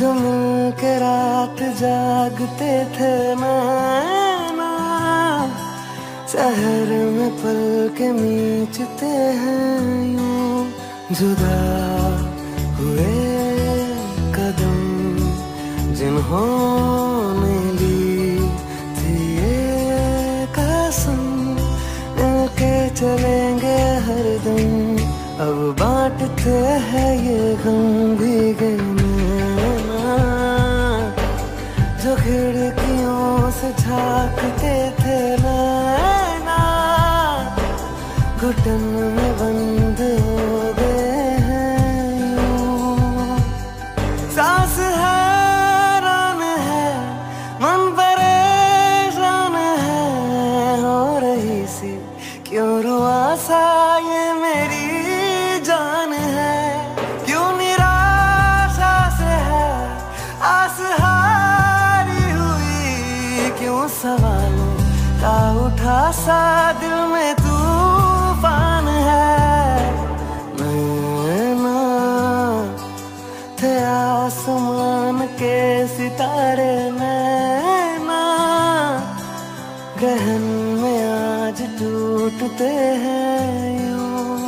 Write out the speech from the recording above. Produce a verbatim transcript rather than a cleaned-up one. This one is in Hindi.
जो मिल के रात जागते थे नैना, शहर में पल के मीचते हैं यूं। जुदा हुए कदम जिन्होंने ली थी ये कसम, मिलके चलेंगे हरदम। अब बांटते हैं ये गम भीगे नैना, जो खिड़कियों से झांकते थे नैना, घुटन में बंद हो गए हैं यूं। सांस हैरान है, मन परेशान है, हो रही सी क्यों रुआसा ये मेरी जान है। क्यों निराशा से है आस हारी हुई, क्यों सवालों का उठा सा दिल में तूफान है। नैना थे आसमान के सितारे नैना, गहन में आज टूटते हैं यूं।